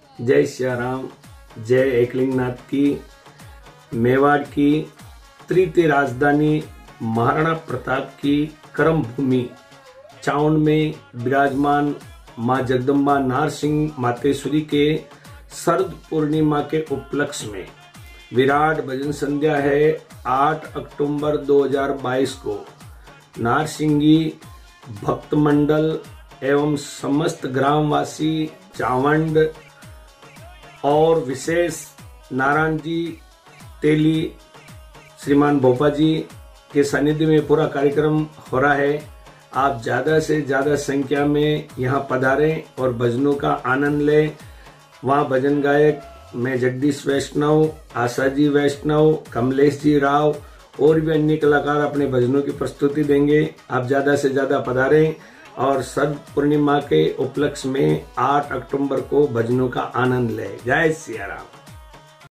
जय सिया राम। जय एकलिंगनाथ की। मेवाड़ की तृतीय राजधानी महाराणा प्रताप की कर्म भूमि चावंड में विराजमान मां जगदम्बा नारसिंह मातेश्वरी के शरद पूर्णिमा के उपलक्ष्य में विराट भजन संध्या है 8 अक्टूबर 2022 को। नारसिंगी भक्त मंडल एवं समस्त ग्रामवासी चावंड और विशेष नारायण जी तेली श्रीमान भोपा जी के सानिध्य में पूरा कार्यक्रम हो रहा है। आप ज़्यादा से ज़्यादा संख्या में यहाँ पधारें और भजनों का आनंद लें। वहाँ भजन गायक मैं जगदीश वैष्णव, आशा जी वैष्णव, कमलेश जी राव और भी अन्य कलाकार अपने भजनों की प्रस्तुति देंगे। आप ज़्यादा से ज़्यादा पधारें और शरद पूर्णिमा के उपलक्ष्य में 8 अक्टूबर को भजनों का आनंद लें। जय सिया राम।